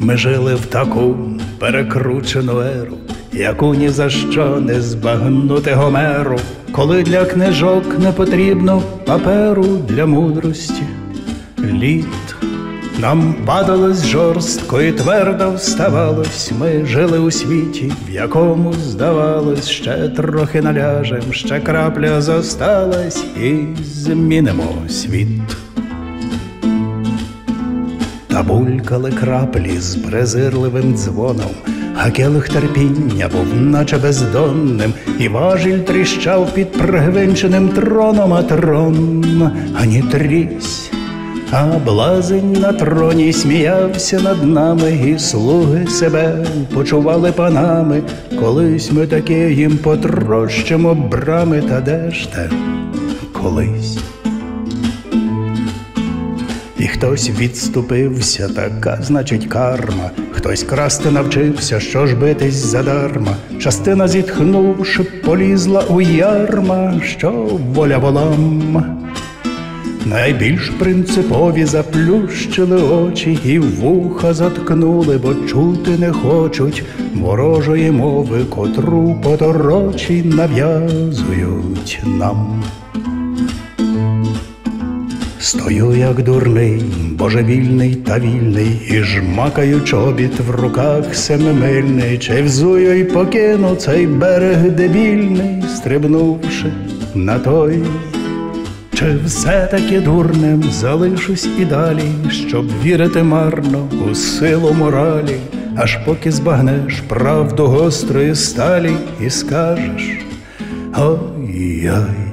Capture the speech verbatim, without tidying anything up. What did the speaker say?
Ми жили в таку перекручену еру, яку ні за що не збагнути Гомеру, коли для книжок не потрібно паперу для мудрості. Лід нам падалось жорстко і твердо вставалось. Ми жили у світі, в якому, здавалось, ще трохи наляжем, ще крапля зосталась і змінимо світ. Та булькали краплі з презирливим дзвоном, а келих терпіння був наче бездонним, і важіль тріщав під пригвинченим троном, а трон ані трісь, а блазень на троні сміявся над нами, і слуги себе почували панами. Колись ми таке їм потрощимо брами, та де ж те колись? І хтось відступився, така, значить, карма. Хтось красти навчився, що ж битись задарма. Частина, зітхнувши, полізла у ярма, що воля волам. Найбільш принципові заплющили очі і вуха заткнули, бо чути не хочуть ворожої мови, котру поторочі нав'язують нам. Стою, як дурний, божевільний та вільний, і жмакаю чобіт в руках семимильний. Чи взую й покину цей берег дебільний, стрибнувши на той? Чи все-таки дурним залишусь і далі, щоб вірити марно у силу моралі, аж поки збагнеш правду гострої сталі і скажеш: ой-ой.